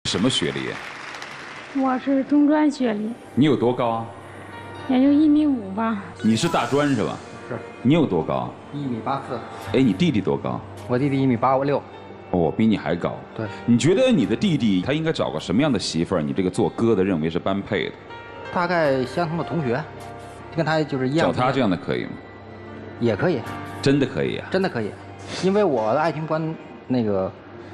什么学历？ 我是中专学历。 你有多高啊？ 也就1.5米吧。 你是大专是吧？ 是。 你有多高 1.84米。 哎，你弟弟多高？ 我弟弟1.86米。 哦，比你还高。 对。 你觉得你的弟弟他应该找个什么样的媳妇儿？你这个做哥的认为是般配的？ 大概相同的同学，跟他就是一样。 找他这样的可以吗？ 也可以。 真的可以啊？ 真的可以，因为我的爱情观那个，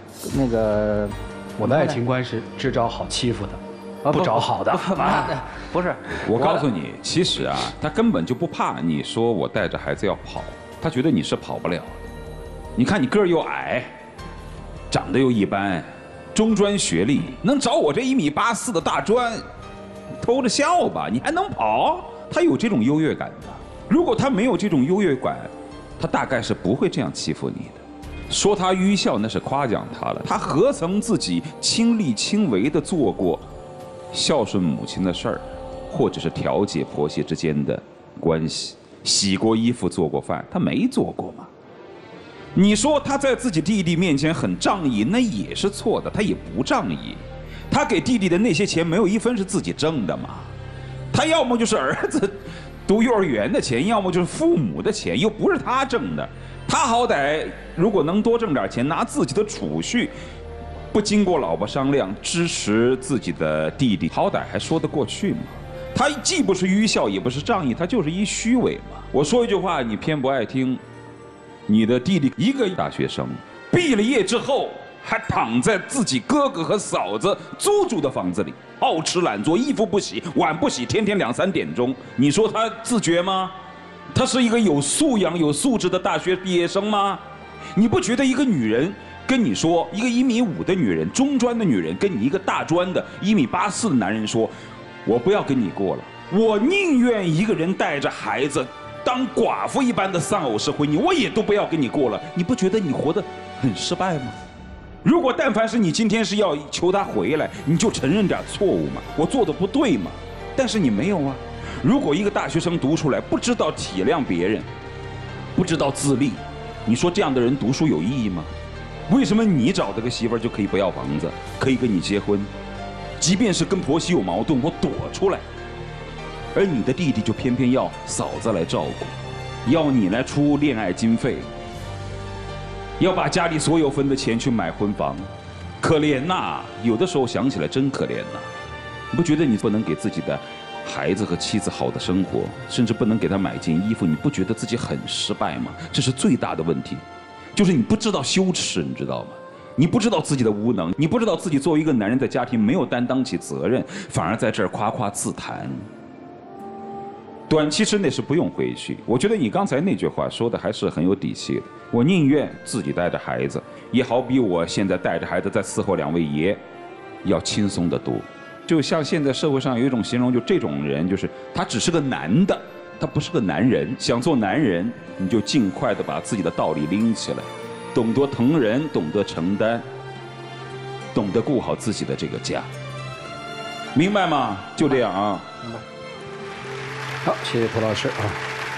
我的爱情观是只找好欺负的，不找好的。 不是， 我告诉你，其实啊，他根本就不怕你说我带着孩子要跑，他觉得你是跑不了。你看你个儿又矮，长得又一般，中专学历，能找我这1.84米的大专，偷着笑吧？你还能跑？他有这种优越感的。如果他没有这种优越感，他大概是不会这样欺负你的。说他愚孝那是夸奖他了，他何曾自己亲力亲为的做过孝顺母亲的事儿，或者是调解婆媳之间的关系，洗过衣服做过饭，他没做过吗？你说他在自己弟弟面前很仗义，那也是错的，他也不仗义。他给弟弟的那些钱没有一分是自己挣的嘛，他要么就是儿子读幼儿园的钱，要么就是父母的钱，又不是他挣的。他好歹如果能多挣点钱，拿自己的储蓄，不经过老婆商量支持自己的弟弟，好歹还说得过去嘛。他既不是愚孝，也不是仗义，他就是一虚伪嘛。我说一句话，你偏不爱听。你的弟弟一个大学生，毕了业之后还躺在自己哥哥和嫂子租住的房子里，好吃懒做，衣服不洗，碗不洗，天天2、3点钟。你说他自觉吗？他是一个有素养、有素质的大学毕业生吗？你不觉得一个女人跟你说，一个1.5米的女人，中专的女人，跟你一个大专的1.84米的男人说，我不要跟你过了，我宁愿一个人带着孩子当寡妇一般的丧偶式婚姻，我也都不要跟你过了。你不觉得你活得很失败吗？如果但凡是你今天是要求他回来，你就承认点错误嘛，我做的不对嘛。但是你没有啊。如果一个大学生读出来不知道体谅别人，不知道自立，你说这样的人读书有意义吗？为什么你找这个媳妇儿就可以不要房子，可以跟你结婚，即便是跟婆媳有矛盾，我躲出来，而你的弟弟就偏偏要嫂子来照顾，要你来出恋爱经费，要把家里所有分的钱去买婚房，可怜呐！有的时候想起来真可怜呐。你不觉得你不能给自己的孩子和妻子好的生活，甚至不能给他买件衣服，你不觉得自己很失败吗？这是最大的问题，就是你不知道羞耻，你知道吗？你不知道自己的无能，你不知道自己作为一个男人在家庭没有担当起责任，反而在这儿夸夸自谈。短期之内是不用回去。我觉得你刚才那句话说的还是很有底气的。我宁愿自己带着孩子，也好比我现在带着孩子在伺候2位爷，要轻松得多。就像现在社会上有一种形容，就这种人就是他只是个男的，他不是个男人。想做男人，你就尽快的把自己的道理拎起来，懂得疼人，懂得承担，懂得顾好自己的这个家，明白吗？就这样啊。 明白。 好，谢谢蒲老师啊。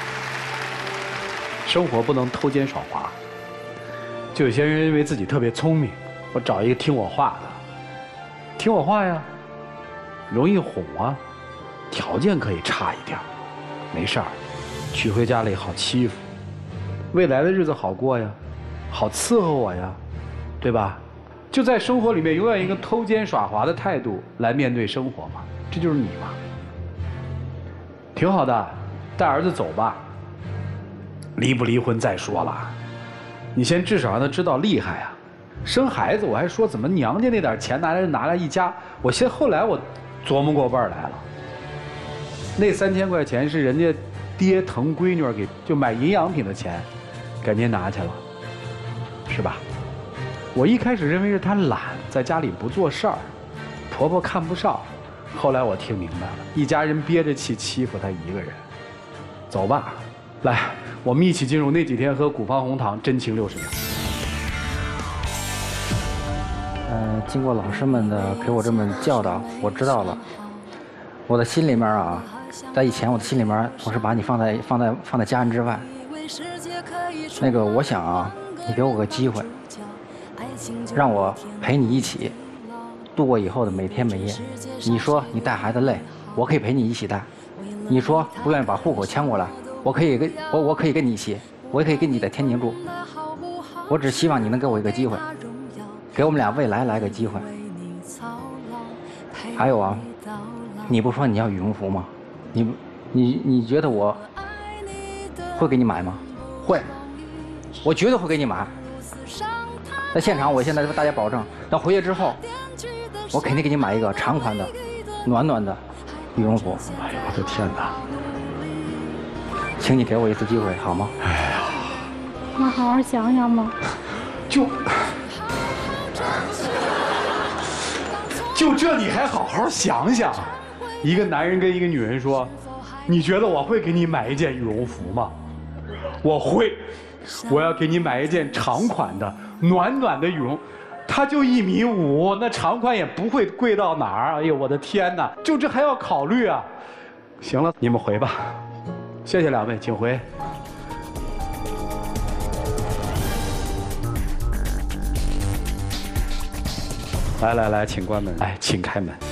生活不能偷奸耍滑，就有些人认为自己特别聪明，我找一个听我话的，听我话呀。容易哄啊，条件可以差一点，没事儿，娶回家里好欺负，未来的日子好过呀，好伺候我呀，对吧？就在生活里面，永远一个偷奸耍滑的态度来面对生活嘛，这就是你嘛，挺好的，带儿子走吧，离不离婚再说了，你先至少让他知道厉害啊。生孩子我还说怎么娘家那点钱拿来一家，后来我琢磨过味儿来了，那3000块钱是人家爹疼闺女给就买营养品的钱，给您拿去了，是吧？我一开始认为是他懒，在家里不做事儿，婆婆看不上。后来我听明白了，一家人憋着气欺负他一个人。走吧，来，我们一起进入那几天喝古方红糖真情60秒。 经过老师们的给我这么教导，我知道了。我的心里面啊，在以前我的心里面，我是把你放在家人之外。那个，我想啊，你给我个机会，让我陪你一起度过以后的每天每夜。你说你带孩子累，我可以陪你一起带；你说不愿意把户口迁过来，我可以跟你一起，我也可以跟你在天津住。我只希望你能给我一个机会，给我们俩未来来个机会。还有啊，你不说你要羽绒服吗？你觉得我会给你买吗？会，我绝对会给你买。在现场，我现在跟大家保证，等回去之后，我肯定给你买一个长款的、暖暖的羽绒服。 哎呀，我的天哪！ 请你给我一次机会，好吗？ 哎呀， 我好好想想吧。 就这你还好好想想？一个男人跟一个女人说：“你觉得我会给你买一件羽绒服吗？”我会，我要给你买一件长款的、暖暖的羽绒。它就1.5米，那长款也不会贵到哪儿。哎呦，我的天哪！就这还要考虑啊？行了，你们回吧。谢谢两位，请回。来，请关门。哎，请开门。